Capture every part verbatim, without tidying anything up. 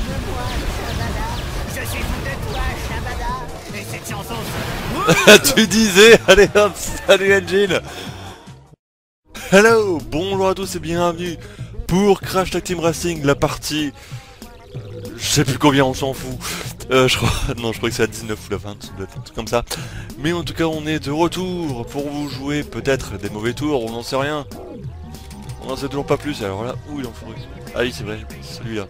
Je suis fou de toi, Shabada. Et cette chanson... Tu disais, allez hop, salut Engine. Hello, bonjour à tous et bienvenue pour Crash Tag Team Racing, la partie... Je sais plus combien, on s'en fout. Euh, je crois... Non, je crois que c'est la dix-neuf ou la vingt, ça doit être un truc comme ça. Mais en tout cas, on est de retour pour vous jouer peut-être des mauvais tours, on n'en sait rien. On n'en sait toujours pas plus, alors là, où il en faut... Ah oui, c'est vrai, celui-là.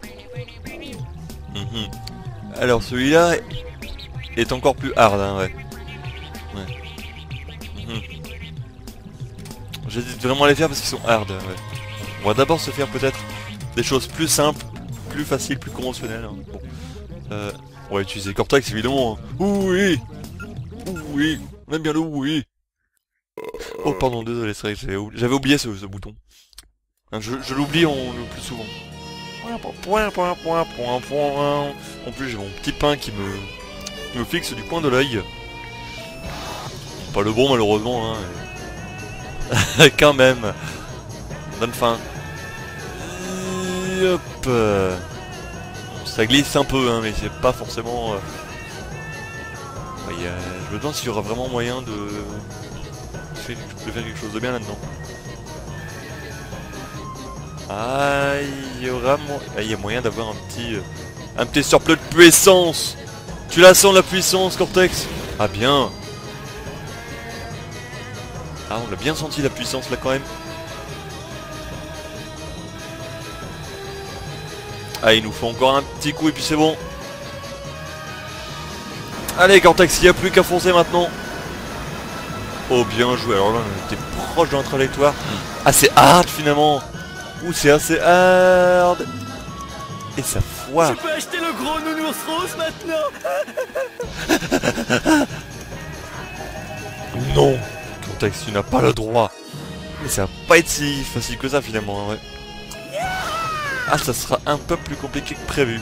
Mm-hmm. Alors, celui-là est encore plus hard, hein, ouais. Ouais. Mm-hmm. J'hésite vraiment à les faire parce qu'ils sont hard, ouais. On va d'abord se faire peut-être des choses plus simples, plus faciles, plus conventionnelles. Hein. Bon. Euh, on va utiliser Cortex évidemment. Hein. Oui, oui, on aime bien le oui. Oh pardon, désolé, c'est vrai que j'avais oublié ce, ce bouton. Hein, je je l'oublie le plus souvent. En plus j'ai mon petit pain qui me, qui me fixe du coin de l'œil. Pas le bon malheureusement, hein. Quand même. Donne faim. Et hop. Ça glisse un peu, hein, mais c'est pas forcément... Euh... Ouais, a... Je me demande s'il y aura vraiment moyen de... Je peux faire quelque chose de bien là-dedans. Ah, il y aura mo... ah, il y a moyen d'avoir un petit... Euh... Un petit surplus de puissance. Tu la sens la puissance, Cortex? Ah bien. Ah, on l'a bien senti la puissance là quand même. Ah, il nous faut encore un petit coup et puis c'est bon. Allez Cortex, il n'y a plus qu'à foncer maintenant. Oh bien joué, alors là on était proche de notre trajectoire. Ah c'est hard finalement. Ouh c'est assez hard. Et ça foire. Tu peux acheter le gros nounours rose maintenant. Non Cortex, tu n'as pas le droit. Mais ça va pas être si facile que ça finalement, hein, ouais. Ah, ça sera un peu plus compliqué que prévu.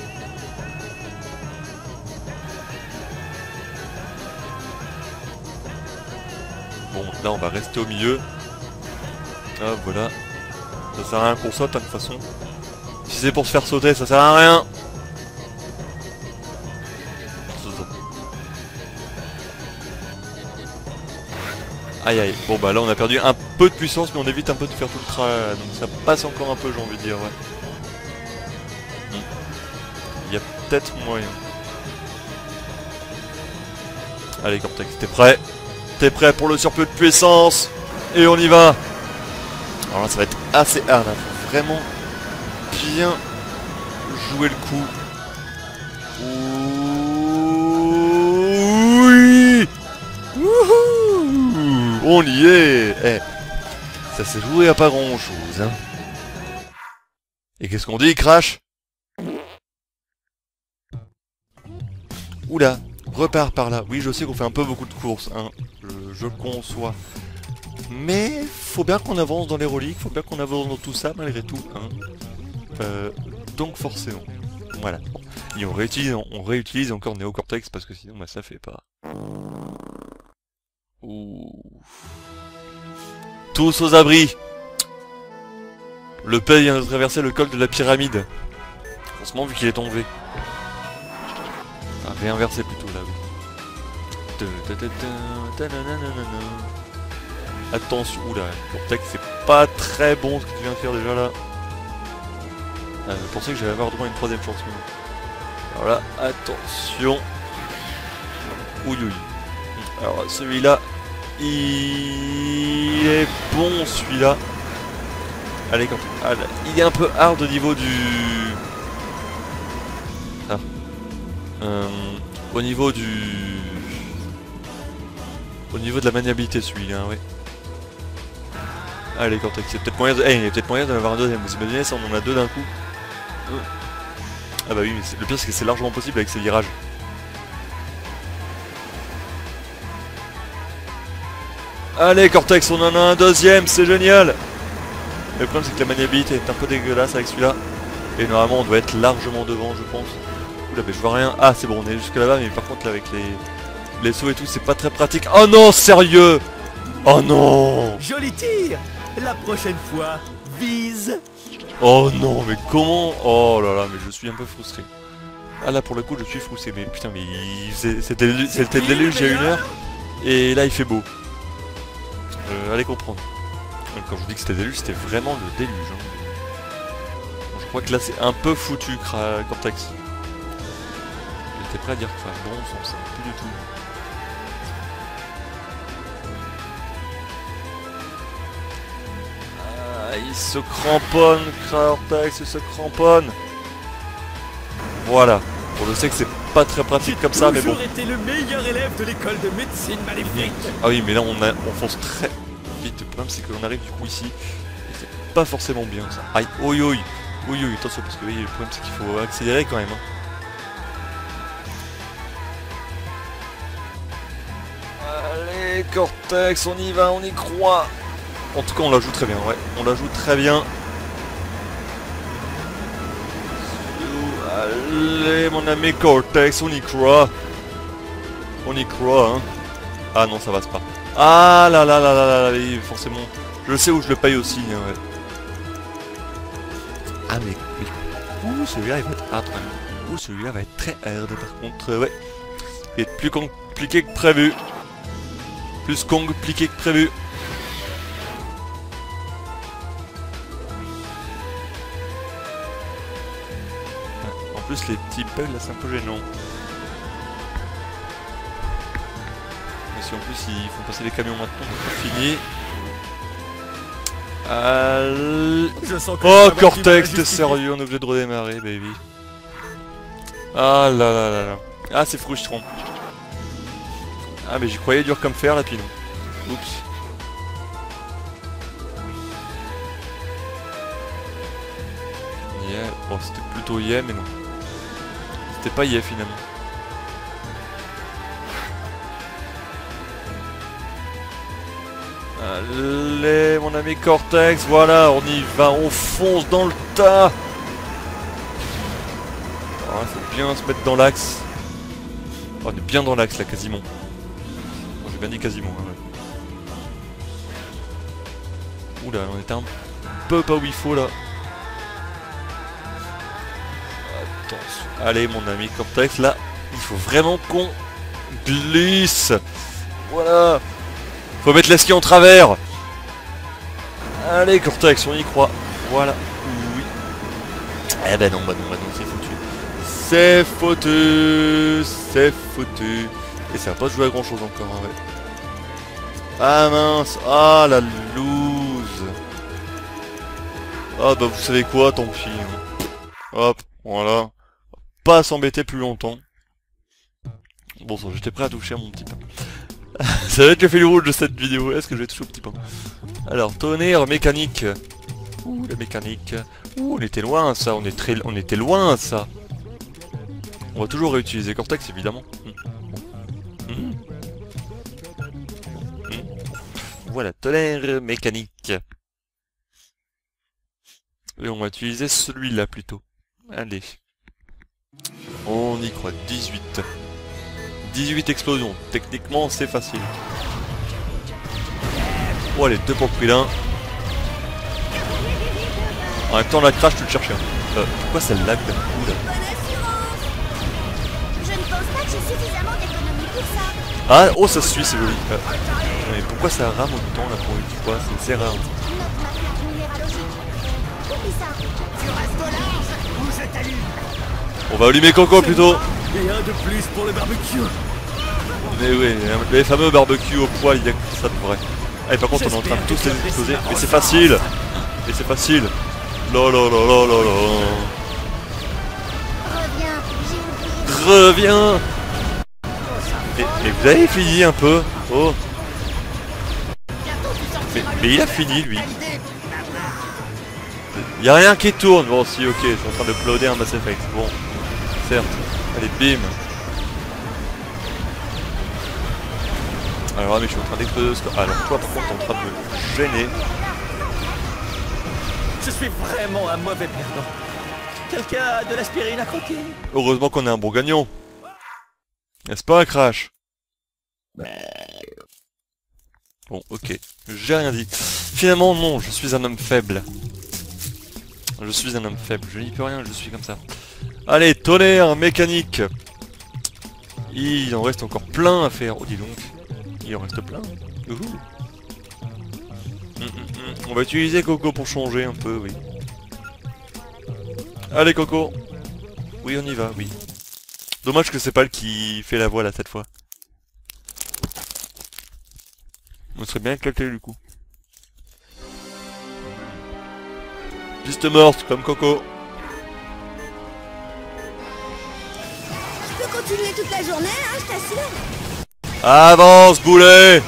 Bon, là on va rester au milieu. Ah, voilà. Ça sert à rien qu'on saute, hein, de toute façon. Si c'est pour se faire sauter, ça sert à rien. Aïe aïe. Bon bah là on a perdu un peu de puissance, mais on évite un peu de faire tout le travail. Donc ça passe encore un peu, j'ai envie de dire, ouais. Il y a peut-être moyen. Allez Cortex, t'es prêt? T'es prêt pour le surplus de puissance? Et on y va. Alors là ça va être assez hard, hein. Faut vraiment bien jouer le coup. Oui. Wouhou. On y est. Eh, ça s'est joué à pas grand chose, hein. Et qu'est-ce qu'on dit, Crash? Oula, repars par là. Oui, je sais qu'on fait un peu beaucoup de courses, hein. Je, je conçois. Mais faut bien qu'on avance dans les reliques, faut bien qu'on avance dans tout ça malgré tout, hein. Euh, donc forcément. Voilà. Et on réutilise, on réutilise encore Néocortex parce que sinon bah, ça fait pas. Ouh. Tous aux abris. Le P vient de traverser le col de la pyramide. Franchement vu qu'il est tombé. Enfin, réinversé plutôt là, oui. Attention, oula, Cortex c'est pas très bon ce que tu viens de faire déjà là. Ah, je pensais que j'allais avoir droit à une troisième chance. Mais... Alors là, attention. Ouille ouille. Alors celui-là, il est bon celui-là. Allez, quand... ah, là, il est un peu hard au niveau du... Ah. Euh, au niveau du... Au niveau de la maniabilité celui-là, oui. Allez Cortex, c'est peut-être moyen de... Hey, il y a peut-être moyen d'en avoir un deuxième, vous imaginez ça, on en a deux d'un coup. Ah bah oui, mais le pire c'est que c'est largement possible avec ces virages. Allez Cortex, on en a un deuxième, c'est génial. Mais le problème c'est que la maniabilité est un peu dégueulasse avec celui-là. Et normalement on doit être largement devant je pense. Oula mais je vois rien. Ah c'est bon, on est jusque là-bas, mais par contre là avec les... Les sauts et tout, c'est pas très pratique. Oh non, sérieux? Oh non! Joli tir. La prochaine fois, vise. Oh non, mais comment? Oh là là, mais je suis un peu frustré. Ah là pour le coup je suis froussé, mais putain mais il... c'était le déluge il y a une heure, et là il fait beau. Euh, allez comprendre. Quand je vous dis que c'était déluge, c'était vraiment le déluge. Hein. Bon, je crois que là c'est un peu foutu, Cortex. J'étais prêt à dire que bon, on s'en sait plus du tout. Ah, il se cramponne, Cortex, il se cramponne. Voilà. Bon, je sais que c'est pas très pratique comme ça, mais bon. J'ai toujours été le meilleur élève de l'école de médecine maléfique. Ah oui, mais là on, a, on fonce très vite. Le problème c'est qu'on arrive du coup ici. Et c'est pas forcément bien ça. Aïe, oi oi. Oui, oui, attention, parce que oui, le problème c'est qu'il faut accélérer quand même. Hein. Allez, Cortex, on y va, on y croit. En tout cas, on la joue très bien, ouais. On la joue très bien. Allez, mon ami Cortex, on y croit. On y croit, hein. Ah non, ça passe pas. Ah là là là là là là, oui, forcément. Je sais où je le paye aussi, hein, ouais. Ah mais... mais... Ouh, celui-là, il va être hard, quand même. Ouh, celui-là va être très hard, par contre, euh, ouais. Il va être plus compliqué que prévu. Plus compliqué que prévu. En plus, les petits bugs, là, c'est un peu gênant. Si en plus ils font passer les camions maintenant, c'est fini. Euh... Oh Cortex, t'es sérieux, on est obligé de redémarrer, baby. Ah là là là là. Ah c'est frustrant. Ah mais j'y croyais dur comme fer là, puis non. Oups. Yeah. Bon c'était plutôt yeah mais non. C'était pas yeah finalement. Allez mon ami Cortex, voilà, on y va, on fonce dans le tas. Alors il faut bien se mettre dans l'axe. Oh, on est bien dans l'axe là, quasiment. Bon, j'ai bien dit quasiment. Hein, ouais. Oula, on était un peu pas où il faut là. Attention. Allez mon ami Cortex, là, il faut vraiment qu'on glisse. Voilà. Faut mettre l'esquive en travers. Allez Cortex, on y croit. Voilà. Oui. Eh ben non, bah non, bah non, c'est foutu. C'est foutu. C'est foutu. Et ça va pas jouer à grand chose encore, hein, ouais. Ah mince. Ah la loose. Ah bah vous savez quoi, tant pis. Hein. Hop, voilà. Pas s'embêter plus longtemps. Bon ça, j'étais prêt à toucher à mon petit pain. Ça va être le fil rouge de cette vidéo, est-ce que je vais toucher au petit pain? Alors, tonnerre mécanique. Ouh, la mécanique. Ouh, on était loin ça, on, est très... on était loin ça. On va toujours réutiliser Cortex évidemment. Mmh. Mmh. Mmh. Voilà, tonnerre mécanique. Et on va utiliser celui-là plutôt. Allez. On y croit, dix-huit. dix-huit explosions, techniquement c'est facile. Oh allez, deux pour le prix d'un. En même temps la crash tu le cherches. Hein. Euh, pourquoi ça lag d'un coup là? Je ne pense pas que j'ai suffisamment d'économie pour ça. Ah, oh ça se suit, c'est joli. Euh, mais pourquoi ça rame autant là pour une fois? C'est rare. Tu restes large ou je t'allume. On va allumer Coco plutôt. Et un de plus pour le barbecue. Mais oui, les fameux barbecues au poil, il y a que ça de vrai. Allez, par contre, on est en train de tous les exploser. Mais c'est facile. Mais c'est facile. La la la la la la. Reviens, j'ai oublié. Reviens. Mais, mais vous avez fini un peu. Oh. Mais, mais il a fini lui. Il y a rien qui tourne. Bon si, ok, je suis en train de uploader un Mass Effect. Bon, certes. Allez, bim. Alors, mais je suis en train d'exploser le score. Alors, toi, par contre, t'es en train de me gêner. Je suis vraiment un mauvais perdant. Quelqu'un a de l'aspirine à croquer? Heureusement qu'on est un bon gagnant. N'est-ce pas, Crash? Bon, ok. J'ai rien dit. Finalement, non, je suis un homme faible. Je suis un homme faible, je n'y peux rien, je suis comme ça. Allez, tonnerre mécanique. Il en reste encore plein à faire. Oh dis donc, il en reste plein. Ouhou. Mm, mm, mm. On va utiliser Coco pour changer un peu, oui. Allez Coco. Oui, on y va, oui. Dommage que c'est pas elle qui fait la voix là cette fois. On serait bien éclaté du coup. Piste morte comme Coco. Je peux continuer toute la journée, hein, je t'assure. Avance boulet.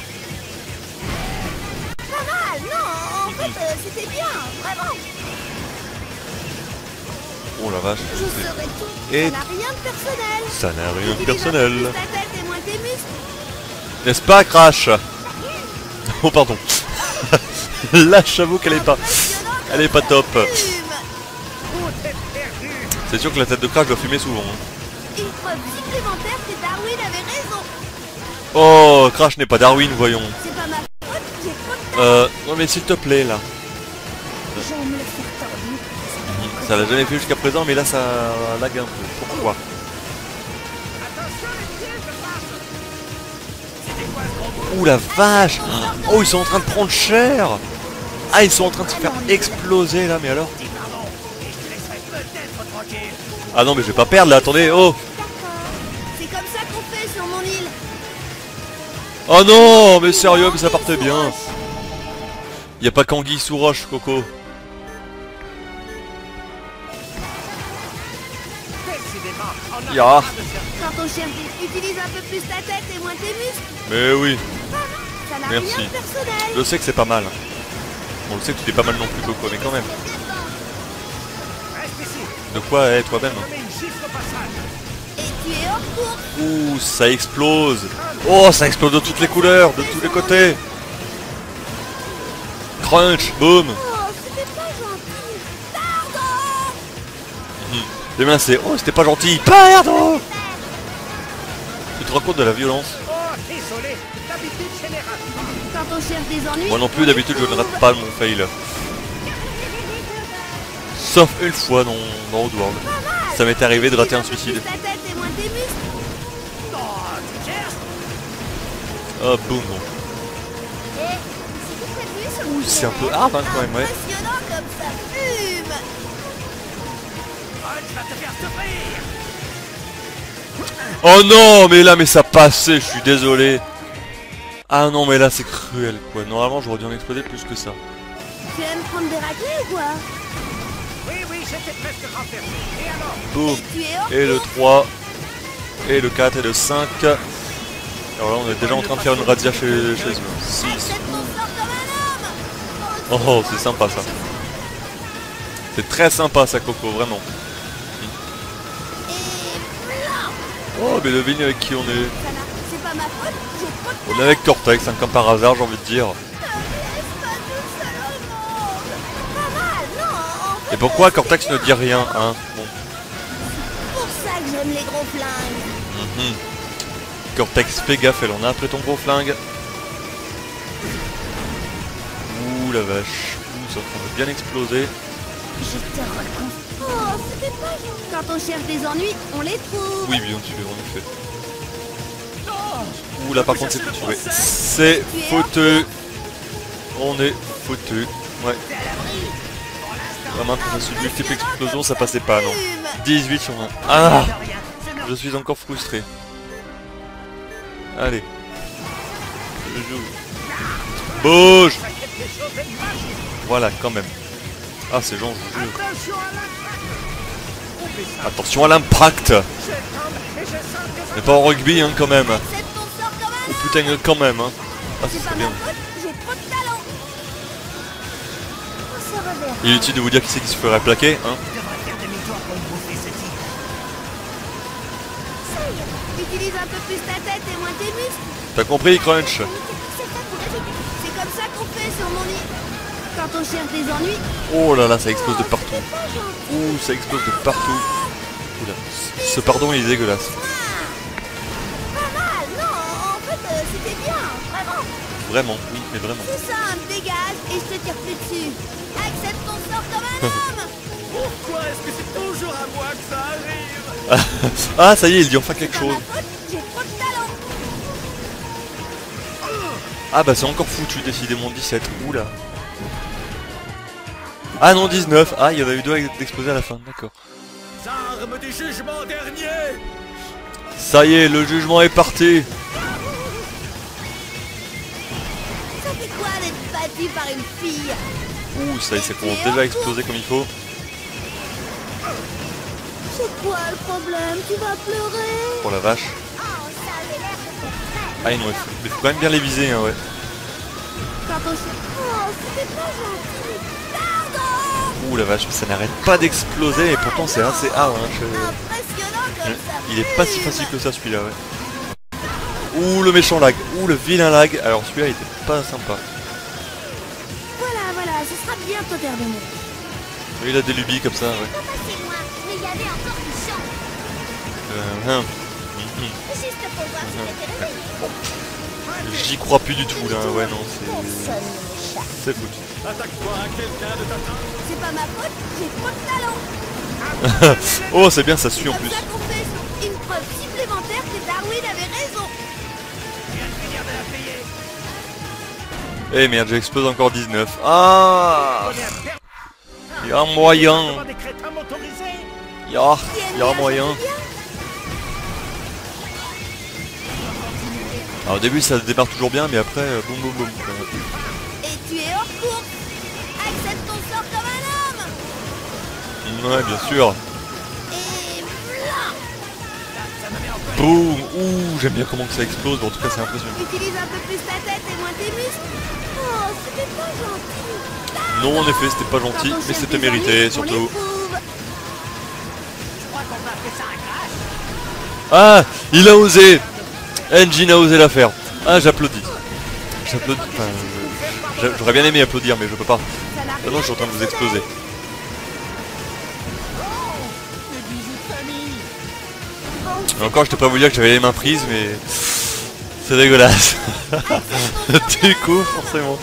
Pas mal, non, en fait, euh, c'était bien, vraiment. Oh la vache. Je serai tout. Et Ça n'a rien de personnel. ça n'a rien de Utilise personnel. un peu plus ta tête et moins tes muscles. N'est-ce pas Crash? Oh pardon. Là j'avoue qu'elle est pas. Elle est pas top. Fume. C'est sûr que la tête de Crash doit fumer souvent. Hein. Une preuve supplémentaire que Darwin avait raison. Oh, Crash n'est pas Darwin, voyons. C'est pas ma faute, j'ai trop de Euh, non mais s'il te plaît là. J'aime me le faire tordu. Ça l'a jamais fait jusqu'à présent, mais là ça lag un peu. Pourquoi? Ouh la vache! Oh, ils sont en train de prendre cher! Ah, ils sont en train de se faire exploser là, mais alors? Ah non, mais je vais pas perdre là, attendez, oh! C'est comme ça qu'on fait sur mon île. Oh non, mais sérieux, mais ça partait bien! Y a pas qu'anguille sous roche, Coco. Ya! Quand on cherche des... utilise un peu plus ta tête et moins tes muscles. Mais oui, Ça n'a Merci. rien de personnel. je sais que c'est pas mal. Bon, je sais que tu t'es pas mal non plus, Coco, mais quand même. De quoi est toi-même? Et tu es hors course. Ouh, ça explose! Oh, ça explose de toutes les couleurs, de tous les côtés! Crunch, boom! Oh, c'était pas gentil. Pardon. Les mains c'est oh, c'était pas gentil! Pardon! Tu te rends compte de la violence? Quand on cherche des ennuis... Moi non plus, d'habitude je ne rate pas mon fail. Sauf une fois dans, dans Oddworld. Ça m'est arrivé de rater un suicide. Ta tête et moins tes muscles. Oh, boum! Et c'était prévu sur mon C'est un peu itinéraire. hard hein, quand même, ouais. Impressionnant comme ça fume. Oh non, mais là, mais ça passait, je suis désolé. Ah non, mais là c'est cruel quoi. Normalement j'aurais dû en exploser plus que ça. Tu aimes prendre des raclés ou quoi? Oui, oui, j'étais presque renversé. Et alors? Boum! Tu es hors Et le trois. Et le quatre et le cinq. Alors là on est déjà en train de faire une razzia chez, chez eux. six. Accepte ton sort comme un homme. Oh, c'est sympa ça. C'est très sympa ça, Coco, vraiment. Et blanc. Oh, mais devine avec qui on est. Ça n'a- C'est pas ma faute, j'ai trop de On est avec Cortex, hein, comme par hasard, j'ai envie de dire. laisse pas tout seul au monde. Pas mal, non, en fait, Et pourquoi euh, Cortex c'était ne dit rien, hein? Bon. C'est pour ça que j'aime les gros flingues. Mhm. Cortex, fais gaffe, elle en a après ton gros flingue. Ouh la vache. Ouh, c'est en train de bien exploser. Je te recommande. Oh, c'était pas gentil. Quand on cherche des ennuis, on les trouve. Oui, bien sûr, en effet. Ouh là par contre c'est foutu. C'est foutu. On est foutu. Ouais. Vraiment quand j'ai subi multiples explosions ça passait pas non. dix-huit sur vingt. Ah, je suis encore frustré. Allez. Je joue. Bouge. Voilà quand même. Ah c'est Jean, je vous jure. Attention à l'impact. Mais pas en rugby hein quand même. Accepte ton sort comme un Oh homme. putain quand même hein. Ah C'est ça pas serait ma bien. faute, j'ai trop de talent. On se reverra. Il est utile de vous dire qui c'est qui se ferait plaquer hein. Ça y est, utilise un peu plus ta tête et moins tes muscles. T'as compris Crunch? C'est comme ça qu'on fait sur mon île. Quand on cherche des ennuis, Oh là là ça explose de partout. c'est pas gentil. Ouh ça explose de partout. Oula. Ce pardon il est dégueulasse. Pas mal, non, en fait, euh, c'était bien, vraiment. Vraiment, oui, mais vraiment. C'est simple, dégage et je te tire plus dessus. Accepte ton sort comme un homme. Pourquoi est-ce que c'est toujours à moi que ça arrive? Ah, ça y est, il dit enfin quelque Pas chose. ma faute, j'ai trop de talent. Ah bah c'est encore foutu, décidément dix-sept. Oula. Ah non, dix-neuf. Ah, il y en a eu deux d'exploser à la fin, d'accord. Armes du jugement dernier. Ça y est, le jugement est parti. Ça fait quoi d'être battu par une fille? Ouh, ça y est, ça commence déjà à exploser comme il faut. C'est quoi le problème? Tu vas pleurer? Oh la vache. Oh, ça avait l'air de faire très. Ah non, il faut, il faut quand même bien les viser, hein, ouais. Quand on se... Oh, c'était pas gentil. Pardon. Ouh la vache, ça n'arrête pas d'exploser et pourtant c'est assez hard, hein. Je... Impressionnant comme ça. Il est pas si facile que ça celui-là, ouais. Ouh le méchant lag, ouh le vilain lag. Alors celui-là il était pas sympa. Voilà, voilà, ce sera bientôt terminé. Il a des lubies comme ça, ouais. Pas passé loin, mais il y avait encore du champ. Euh, hum. Juste pour voir si t'étais réveillé. J'y crois plus du tout là, ouais non, c'est... Personne ne m'échappe. C'est foutu. Attaque-toi à quelqu'un de ta taille. C'est pas ma faute, j'ai trop de talent. Oh c'est bien, ça suit en Comme plus. ça qu'on fait une preuve supplémentaire que Darwin avait raison. Eh merde, j'explose encore dix-neuf. Ah, il y a moyen. Il y a, il y a moyen. Alors au début ça démarre toujours bien, mais après, euh, boum boum boum. Et tu es hors course. Accepte ton sort comme un homme. Ouais, bien sûr. Et voilà. Boum. Ouh, j'aime bien comment que ça explose, mais en tout cas c'est impressionnant. Utilise un peu plus ta tête et moins tes muscles. Oh, c'était pas gentil. Non, en effet, c'était pas Quand gentil, on mais cherche c'était des mérité, ennuis, on surtout. les trouve. Je crois qu'on va appeler ça un crash. Ah, il a osé. Engine a osé la faire. Ah, j'applaudis. J'applaudis. Enfin, je- j'aurais bien aimé applaudir, mais je peux pas. Ça n'a Ah non, rien je suis en train de vous de exploser. Les bijoux de famille. Bon, Et encore, je t'ai pas voulu dire que j'avais les mains prises, mais c'est dégueulasse. Du coup, forcément.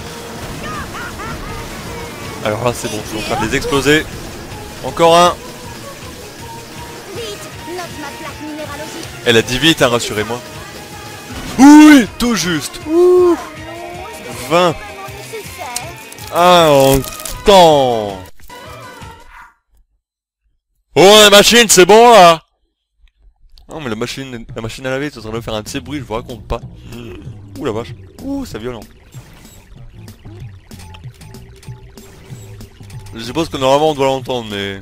Alors là, c'est bon, je suis en train de les exploser. Encore un. vite, note ma plaque minéralogique. Elle a dit vite, hein, rassurez-moi. Oui, tout juste. Ouh, vingt. Vraiment nécessaire. Ah, en temps. Oh, la machine, c'est bon là. Non, mais la machine, la machine à laver est en train de faire un de ces bruits, je vous raconte pas. Ouh la vache. Ouh, c'est violent. Je suppose que normalement on doit l'entendre, mais...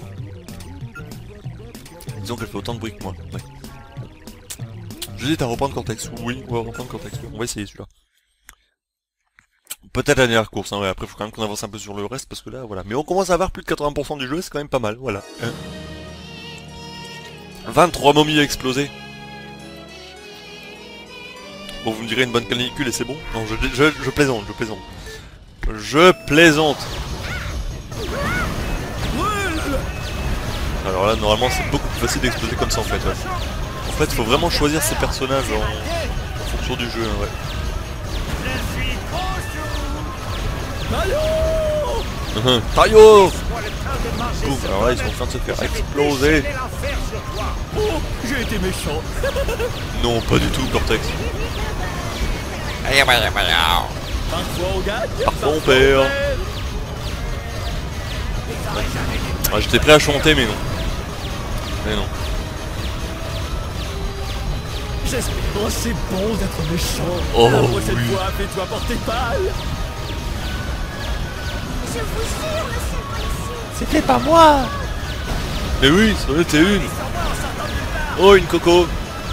Disons qu'elle fait autant de bruit que moi. Ouais. J'hésite à reprendre Cortex. Oui, on va reprendre Cortex. On va essayer celui-là. Peut-être la dernière course, hein, ouais. Après il faut quand même qu'on avance un peu sur le reste, parce que là, voilà. Mais on commence à avoir plus de quatre-vingts pour cent du jeu, c'est quand même pas mal, voilà. Hein. vingt-trois momies à exploser. Bon, vous me direz une bonne canicule et c'est bon. Non, je, je, je plaisante, je plaisante. Je plaisante. Alors là, normalement, c'est beaucoup plus facile d'exploser comme ça, en fait. Ouais. En fait, il faut vraiment choisir ses personnages en, en fonction du jeu, hein, ouais. Je suis trop chaud. Mario. Taillot. Moi, le temps de manger Boum, ce alors là, ils sont en bonheur. train de se faire Je vais exploser. déchaîner l'enfer sur toi. Oh, j'ai été méchant. Non, pas du tout, Cortex. Parfois on gagne. Parfois on perd. Ah, j'étais prêt à chanter, mais non. Mais non. J'espère. Oh, c'est bon d'être méchant. Oh, La prochaine oui. fois, fais-toi porter balle. Je vous jure, monsieur policier. C'était pas moi. Mais oui, c'en était une. Oh, une coco.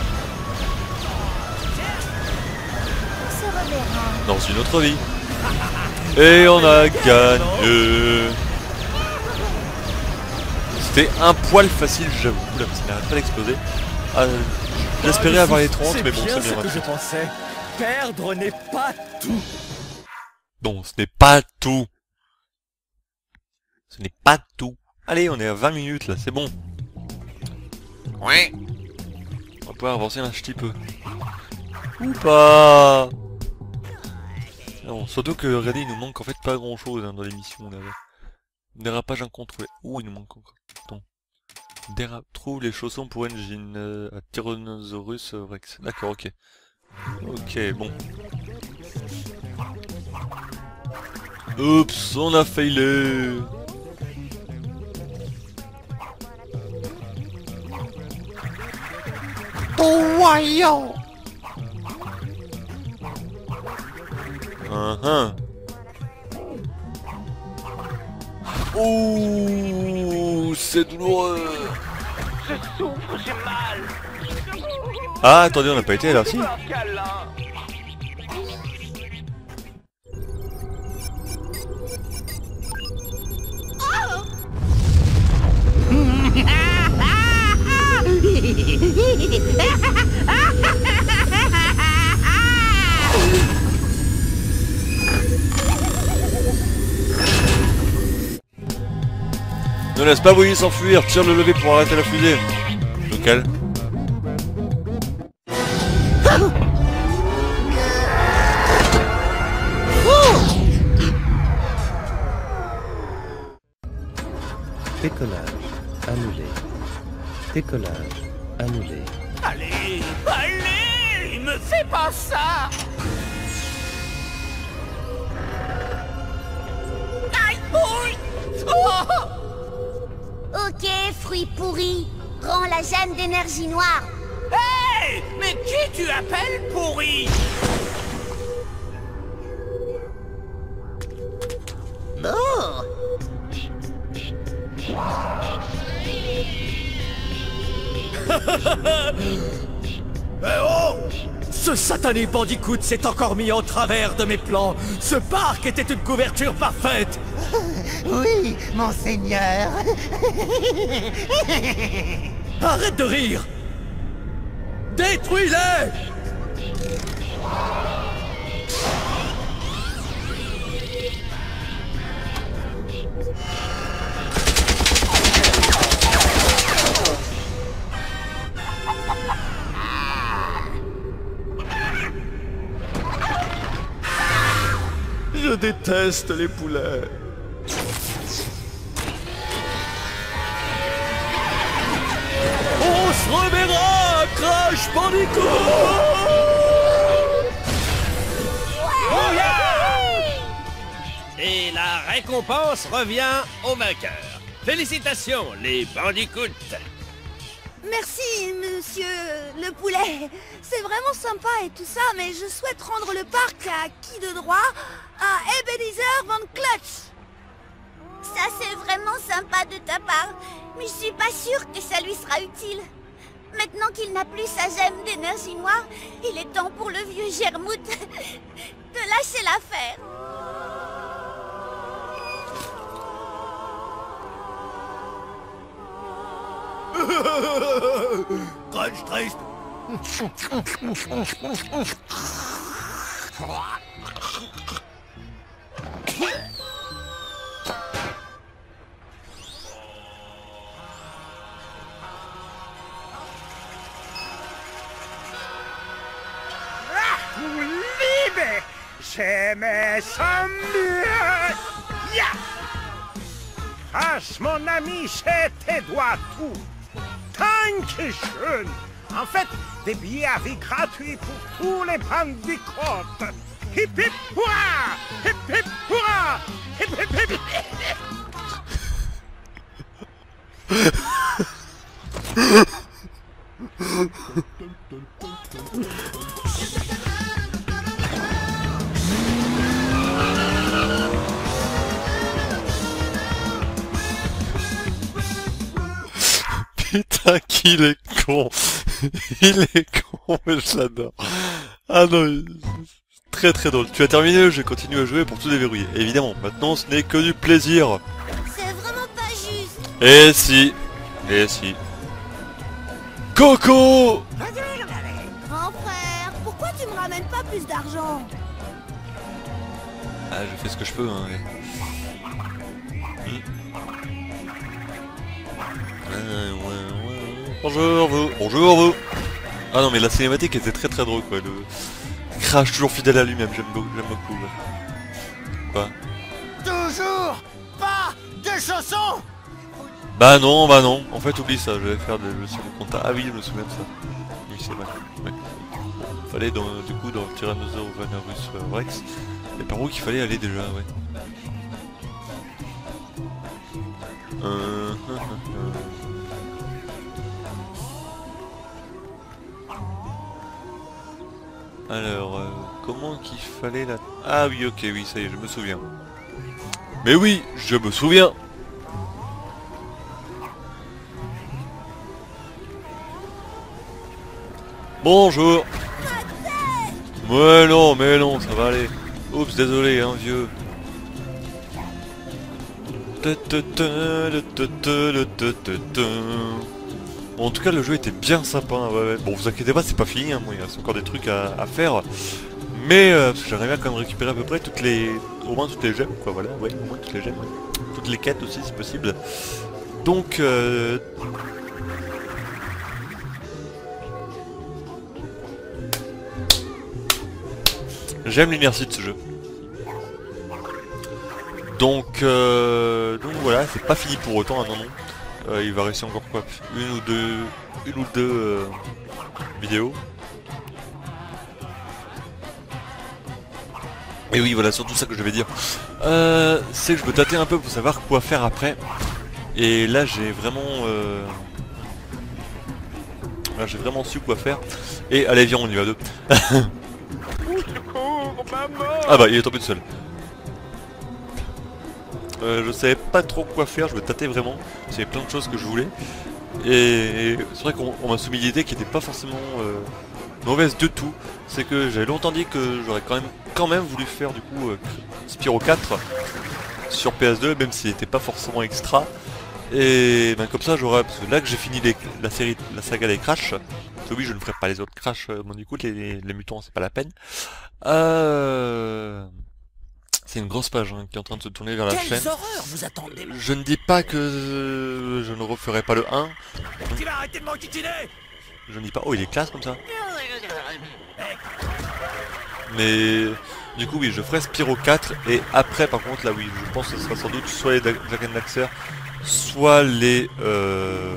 On se reverra. Dans une autre vie. Et on a gagné. C'était un poil facile, j'avoue. Là, ça n'arrête pas d'exploser. Ah, j'espérais avoir les trente, mais bon, c'est bien. ce que maintenant. je pensais. Perdre n'est pas tout. Non, ce n'est pas tout. Ce n'est pas tout. Allez, on est à vingt minutes là, c'est bon. Ouais. On va pouvoir avancer un petit peu. Ou pas. Ah bon, surtout que regardez, il nous manque en fait pas grand chose hein, dans l'émission là. Dérapage incontrôlé. Ouh, il nous manque encore. Attends. Déra... Trouve les chaussons pour Engine euh, à Tyrannosaurus euh, Rex. D'accord, ok. Ok, bon. Oups, on a failé. Oh, voyons. Uh -huh. Oh, c'est douloureux. Je souffre, j'ai mal. Ah, attendez, on n'a pas été là, si. Ne laisse pas Willy s'enfuir, tire le levier pour arrêter la fusée. Lequel? Décollage annulé. Décollage annulé. Allez, allez, me fais pas ça. Aïe, ouille. Oh. Ok, fruit pourri. Rends la gemme d'énergie noire. Hey, mais qui tu appelles pourri? Oh. Eh oh! Ce satané bandicoot s'est encore mis en travers de mes plans. Ce parc était une couverture parfaite. Oui, monseigneur. Arrête de rire. Détruis-les! Je déteste les poulets. On se reverra, Crash Bandicoot! Oh yeah! Et la récompense revient au vainqueur. Félicitations, les bandicoots! Merci, monsieur le poulet. C'est vraiment sympa et tout ça, mais je souhaite rendre le parc à qui de droit? À Ebenezer Van Clutch. Ça, c'est vraiment sympa de ta part, mais je suis pas sûre que ça lui sera utile. Maintenant qu'il n'a plus sa gemme d'énergie noire, il est temps pour le vieux Germout de lâcher l'affaire. Crunch triste. Liebe, j'aimais ça mieux. Ya! Fasse mon ami, c'est tes doigts tout. Dankeschön. En fait, des billets à vie gratuits pour tous les bandicoots. Hip hip hurrah! Hip hip hurrah! Hip hip hip! Putain qu'il est con. Il est con, mais je l'adore. Ah non, très très drôle. Tu as terminé le jeu, continue à jouer pour tout déverrouiller. Évidemment, maintenant ce n'est que du plaisir. C'est vraiment pas juste. Et si, et si. Coco! Grand frère, pourquoi tu me ramènes pas plus d'argent? Ah, je fais ce que je peux, hein. Ouais. Hmm. Ah, ouais, ouais. Bonjour vous, bonjour vous. Ah non mais la cinématique était très très drôle quoi. Le... Crash toujours fidèle à lui-même, j'aime beaucoup, j'aime beaucoup. Ouais. Quoi? Toujours pas de chaussons. Bah non, bah non, en fait oublie ça, je vais faire des leçons de compta. Ah oui, je me souviens de ça. Oui, c'est vrai. Ouais. Bon, fallait dans, du coup dans le Tyrannosaurus Rex. Et par où qu'il fallait aller déjà, ouais. Euh... Alors, euh, comment qu'il fallait la... Ah oui, ok, oui, ça y est, je me souviens. Mais oui, je me souviens. Bonjour. Ouais non, mais non, ça va aller. Oups, désolé, hein, vieux. Bon, en tout cas, le jeu était bien sympa. Ouais, ouais. Bon, vous inquiétez pas, c'est pas fini. Hein. Bon, il reste encore des trucs à, à faire. Mais euh, j'aimerais bien quand même récupérer à peu près toutes les... Au moins toutes les gemmes, quoi, voilà. Ouais, au moins toutes les gemmes. Ouais. Toutes les quêtes aussi, si possible. Donc... Euh... J'aime l'inertie de ce jeu. Donc, euh, donc voilà, c'est pas fini pour autant, hein, non non. Euh, il va rester encore quoi, une ou deux, une ou deux euh, vidéos. Et oui, voilà, surtout ça que je vais dire. Euh, c'est que je me tâtais un peu pour savoir quoi faire après. Et là, j'ai vraiment, euh... là, j'ai vraiment su quoi faire. Et allez, viens, on y va deux. Ah bah il est tombé tout seul. Euh, je savais pas trop quoi faire, je me tâtais vraiment. J'avais plein de choses que je voulais. Et, et c'est vrai qu'on m'a soumis l'idée qui était pas forcément euh, mauvaise du tout. C'est que j'avais longtemps dit que j'aurais quand même quand même voulu faire du coup euh, Spyro quatre sur P S deux, même s'il n'était pas forcément extra. Et ben comme ça j'aurais, parce que là que j'ai fini les, la série, la saga des Crash, parce que oui je ne ferai pas les autres Crash, euh, bon du coup les, les, les mutants c'est pas la peine. Euh... C'est une grosse page hein, qui est en train de se tourner vers la Quelles chaîne. horreurs vous attendez? Je ne dis pas que euh, je ne referai pas le un. Tu vas arrêter de m'enquiquiner. Je ne dis pas, oh il est classe comme ça. Mais du coup oui je ferai Spyro quatre et après par contre là oui je pense que ce sera sans doute soit les Jak and Daxter, soit les euh...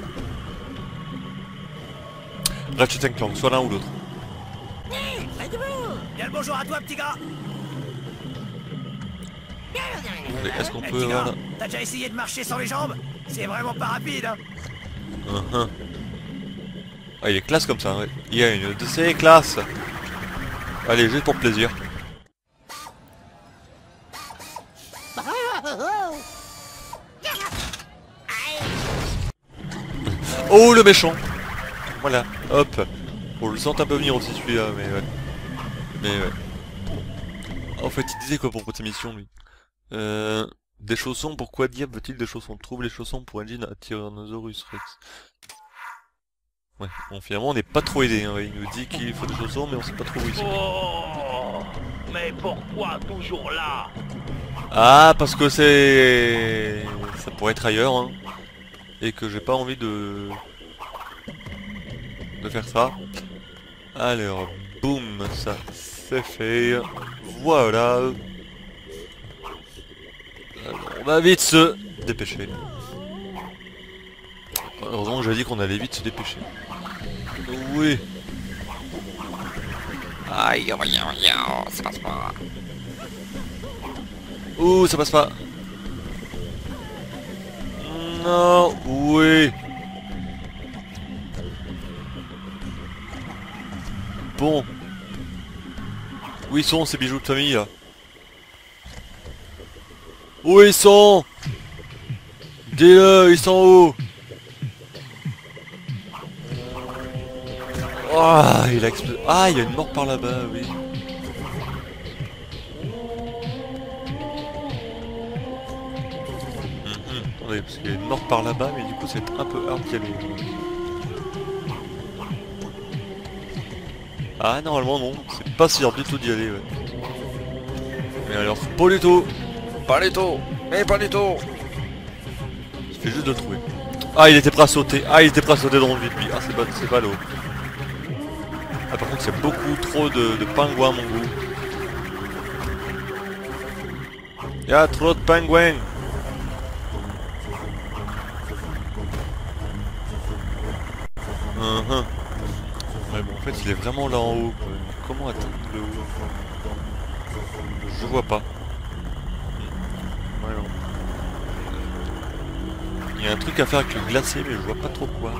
Ratchet and Clank, soit l'un ou l'autre. Bien le bonjour à toi petit gars. Est-ce qu'on Eh, peut petit avoir gars, là... t'as déjà essayé de marcher sans les jambes? C'est vraiment pas rapide hein. Uh -huh. Ah il est classe comme ça, ouais. Il y a une de ces classes. Allez, juste pour plaisir. Oh le méchant. Voilà, hop. Bon, je le sens un peu venir aussi celui-là, mais ouais. Mais ouais. En fait, il disait quoi pour cette mission lui? Euh... Des chaussons, pourquoi diable veut-il des chaussons? Trouve les chaussons pour Engine à Tyrannosaurus Rex. Ouais, bon finalement on n'est pas trop aidé, hein. Il nous dit qu'il faut des chaussons mais on sait pas trop où ils sont. Oh, mais pourquoi toujours là? Ah parce que c'est... ça pourrait être ailleurs hein. Et que j'ai pas envie de... de faire ça. Alors, boum, ça c'est fait. Voilà. Alors, on va vite se dépêcher. Heureusement que j'ai dit qu'on allait vite se dépêcher. Oui. Aïe, aïe, aïe, ça passe pas. Ouh, ça passe pas. Non, oui. Bon. Où ils sont ces bijoux de famille là? Où ils sont? Dis-le, ils sont où? Ah, il a explosé. Ah, il y a une mort par là-bas, oui. Mmh, attendez, parce qu'il y a une mort par là-bas, mais du coup, c'est un peu hard d'y aller. Ah, normalement, non. C'est pas si hard du tout d'y aller, ouais. Mais alors, pas du tout. Pas du tout. Mais pas du tout. Il suffit juste de le trouver. Ah, il était prêt à sauter. Ah, il était prêt à sauter dans le vide, lui. Ah, c'est pas, c'est pas l'eau. Ah par contre, il y a beaucoup trop de, de pingouins à mon goût. Il y a trop de pingouins. Uh -huh. Ouais bon, en fait, il est vraiment là en haut, quoi. Comment atteindre le haut? Je vois pas. Ouais, non. Il y a un truc à faire avec le glacé, mais je vois pas trop quoi.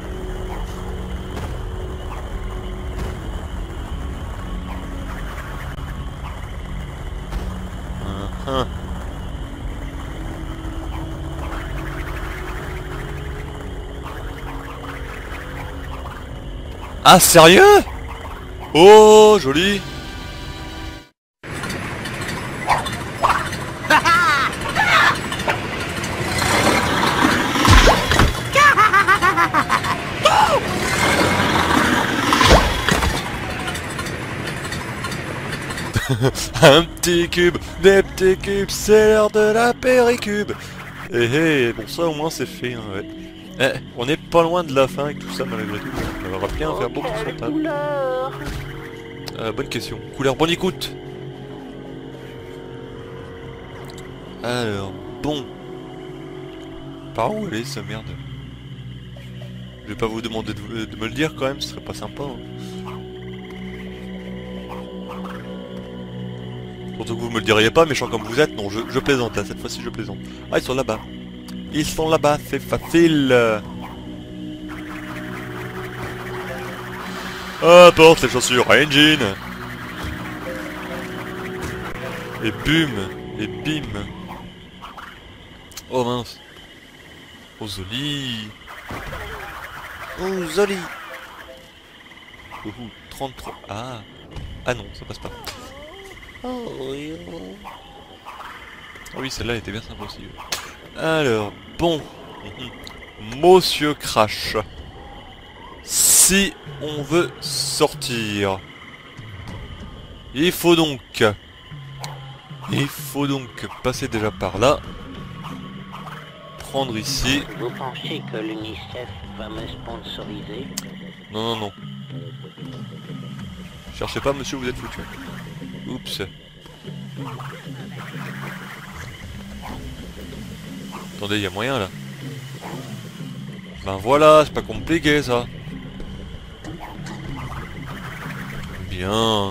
Uh -huh. Ah sérieux? Oh joli. Un petit cube, des petits cubes, c'est l'heure de la péricube. Et hey, bon ça au moins c'est fait, hein, ouais. Eh, on est pas loin de la fin avec tout ça malgré tout. On va rappeler à faire beaucoup de son table. Euh, bonne question. Couleur, bonne écoute. Alors, bon. Par où elle est sa merde? Je vais pas vous demander de, de me le dire quand même, ce serait pas sympa. Hein. Surtout que vous me le diriez pas, méchant comme vous êtes. Non, je, je plaisante là, cette fois-ci je plaisante. Ah, ils sont là-bas. Ils sont là-bas, c'est facile. Ah, porte les chaussures, engine. Et bum, et bim. Oh mince. Oh Zoli. Oh Zoli. Oh, trente-trois. Ah. Ah non, ça passe pas. Oh oui. Ah oui, celle-là était bien sympa aussi. Alors, bon. Monsieur Crash. Si on veut sortir, il faut donc... Il faut donc passer déjà par là. Prendre ici. Vous pensez que l'UNICEF va me sponsoriser? Non, non, non. Cherchez pas, monsieur, vous êtes foutu. Oups. Attendez, il y a moyen là. Ben voilà, c'est pas compliqué ça. Bien.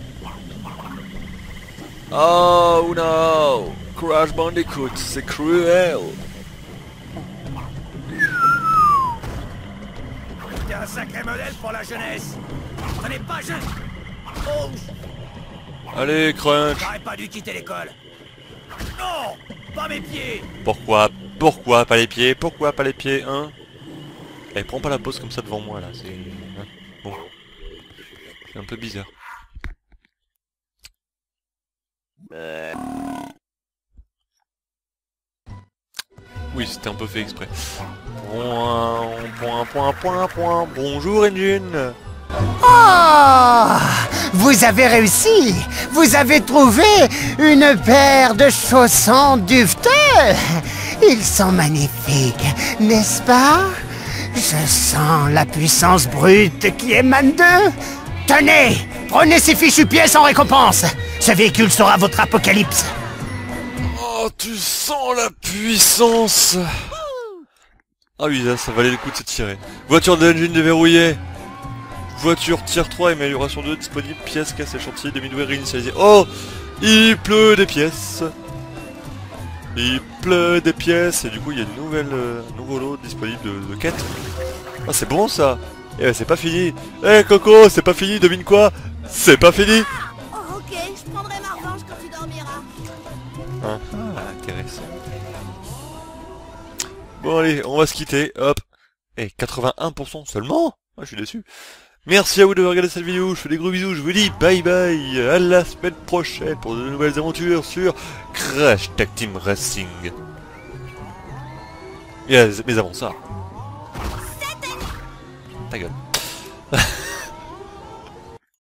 Oh no, Crash Bandicoot, c'est cruel. T'es un sacré modèle pour la jeunesse. Ce n'est pas juste. Oh, Allez, Crunch. j'aurais pas dû quitter l'école. Non, pas mes pieds. Pourquoi Pourquoi pas les pieds Pourquoi pas les pieds, hein? Eh, prends pas la pause comme ça devant moi, là, c'est... Hein, bon. C'est un peu bizarre. Oui, c'était un peu fait exprès. Point, point, point, point, point. Bonjour, Engine. Oh! Vous avez réussi! Vous avez trouvé une paire de chaussons duveteux! Ils sont magnifiques, n'est-ce pas? Je sens la puissance brute qui émane d'eux! Tenez! Prenez ces fichues pièces en récompense! Ce véhicule sera votre apocalypse! Oh, tu sens la puissance! Ah oui, là, ça valait le coup de se tirer. Voiture de Engine déverrouillée! Voiture tier trois, amélioration deux, disponible, pièces, casse et chantier, demi-doué réinitialisé. Oh! Il pleut des pièces! Il pleut des pièces, et du coup il y a une nouvelle, euh, nouveau lot disponible de, de quêtes. Ah c'est bon ça! Eh ben, c'est pas fini! Eh Coco, c'est pas fini, devine quoi? C'est pas fini! Oh, ok, je prendrai ma revanche quand tu dormiras. Ah, ah, intéressant. Bon allez, on va se quitter, hop! Eh, quatre-vingt-un pour cent seulement? Ah, je suis déçu. Merci à vous d'avoir regardé cette vidéo, je fais des gros bisous, je vous dis bye bye, à la semaine prochaine pour de nouvelles aventures sur Crash Tag Team Racing. Et mais avant ça... Ta gueule.